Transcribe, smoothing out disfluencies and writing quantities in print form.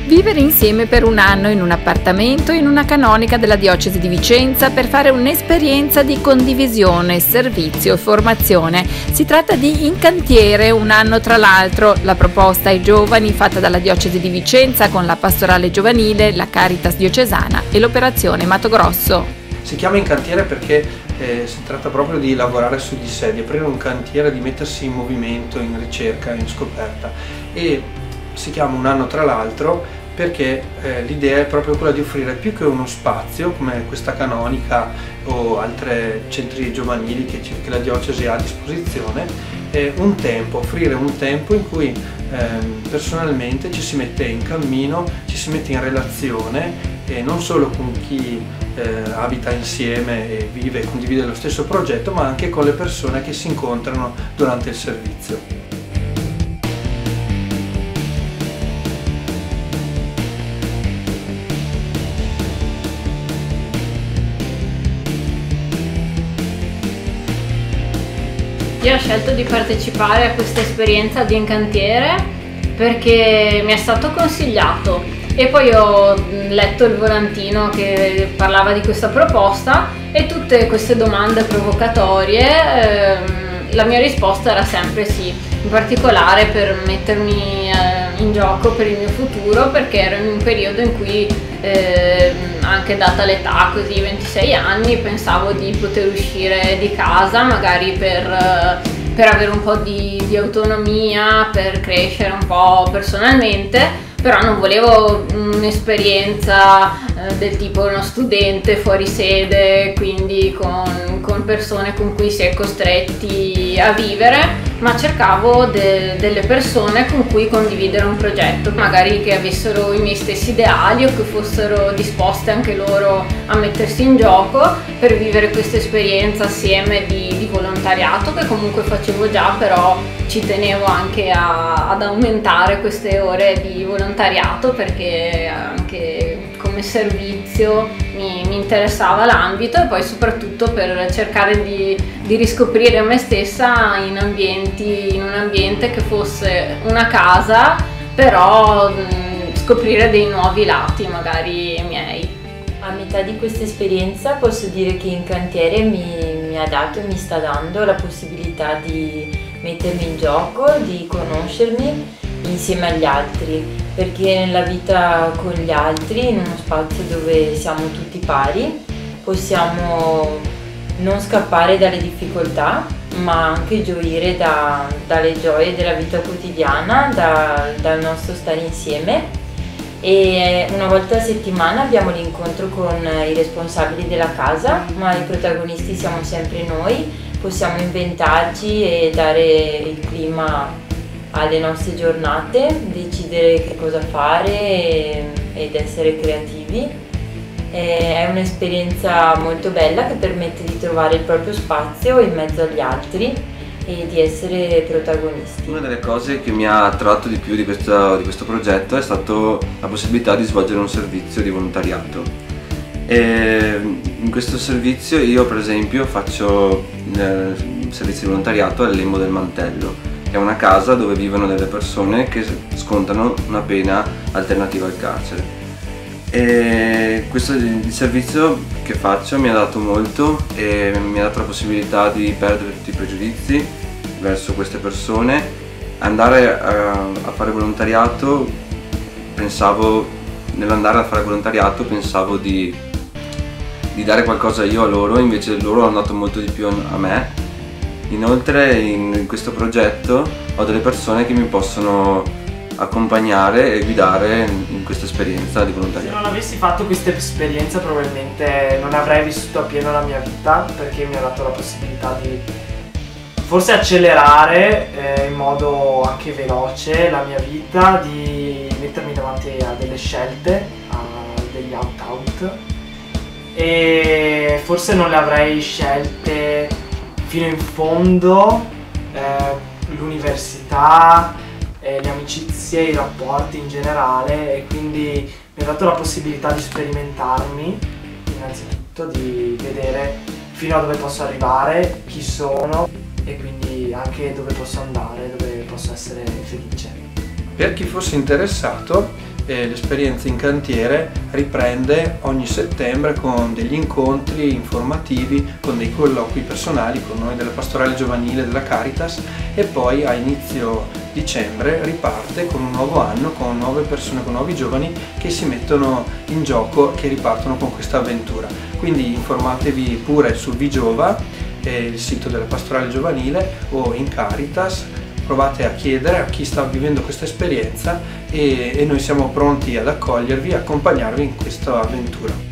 Vivere insieme per un anno in un appartamento in una canonica della diocesi di Vicenza per fare un'esperienza di condivisione, servizio e formazione. Si tratta di In Cantiere, un anno tra l'altro. La proposta ai giovani fatta dalla diocesi di Vicenza con la pastorale giovanile, la Caritas diocesana e l'operazione Mato Grosso. Si chiama In Cantiere perché si tratta proprio di lavorare su di sé, di aprire un cantiere, di mettersi in movimento, in ricerca, in scoperta. E si chiama Un anno tra l'altro perché l'idea è proprio quella di offrire più che uno spazio come questa canonica o altre centri giovanili che la diocesi ha a disposizione, un tempo, offrire un tempo in cui personalmente ci si mette in cammino, ci si mette in relazione non solo con chi abita insieme e vive e condivide lo stesso progetto, ma anche con le persone che si incontrano durante il servizio. Io ho scelto di partecipare a questa esperienza di In Cantiere perché mi è stato consigliato e poi ho letto il volantino che parlava di questa proposta e tutte queste domande provocatorie, la mia risposta era sempre sì, in particolare per mettermi in gioco per il mio futuro, perché ero in un periodo in cui anche data l'età, così 26 anni, pensavo di poter uscire di casa magari per avere un po' di autonomia, per crescere un po' personalmente, però non volevo un'esperienza del tipo uno studente fuori sede, quindi con persone con cui si è costretti a vivere, ma cercavo delle persone con cui condividere un progetto, magari che avessero i miei stessi ideali o che fossero disposte anche loro a mettersi in gioco per vivere questa esperienza assieme di volontariato, che comunque facevo già, però ci tenevo anche ad aumentare queste ore di volontariato perché anche come servizio mi interessava l'ambito, e poi soprattutto per cercare di riscoprire me stessa in un ambiente che fosse una casa, però scoprire dei nuovi lati magari miei. A metà di questa esperienza posso dire che In Cantiere mi ha dato e mi sta dando la possibilità di mettermi in gioco, di conoscermi insieme agli altri, perché nella vita con gli altri, in uno spazio dove siamo tutti pari, possiamo non scappare dalle difficoltà, ma anche gioire dalle gioie della vita quotidiana, dal nostro stare insieme. E una volta a settimana abbiamo l'incontro con i responsabili della casa, ma i protagonisti siamo sempre noi, possiamo inventarci e dare il clima alle nostre giornate, decidere che cosa fare ed essere creativi. È un'esperienza molto bella che permette di trovare il proprio spazio in mezzo agli altri e di essere protagonisti. Una delle cose che mi ha attratto di più di questo progetto è stata la possibilità di svolgere un servizio di volontariato. E in questo servizio io per esempio faccio il servizio di volontariato al Lembo del Mantello, che è una casa dove vivono delle persone che scontano una pena alternativa al carcere. E questo il servizio che faccio mi ha dato molto e mi ha dato la possibilità di perdere tutti i pregiudizi verso queste persone. Andare a fare volontariato, nell'andare a fare volontariato pensavo di dare qualcosa io a loro, invece loro hanno dato molto di più a me. Inoltre in questo progetto ho delle persone che mi possono accompagnare e guidare in questa esperienza di volontariato. Se non avessi fatto questa esperienza probabilmente non avrei vissuto appieno la mia vita, perché mi ha dato la possibilità di forse accelerare in modo anche veloce la mia vita, di mettermi davanti a delle scelte, a degli out e forse non le avrei scelte fino in fondo, l'università, le amicizie, i rapporti in generale, e quindi mi ha dato la possibilità di sperimentarmi, innanzitutto di vedere fino a dove posso arrivare, chi sono e quindi anche dove posso andare, dove posso essere felice. Per chi fosse interessato l'esperienza in cantiere riprende ogni settembre con degli incontri informativi, con dei colloqui personali con noi della Pastorale Giovanile della Caritas, e poi a inizio dicembre riparte con un nuovo anno, con nuove persone, con nuovi giovani che si mettono in gioco, che ripartono con questa avventura. Quindi informatevi pure su Vigiova, il sito della Pastorale Giovanile, o in Caritas. Provate a chiedere a chi sta vivendo questa esperienza e noi siamo pronti ad accogliervi e accompagnarvi in questa avventura.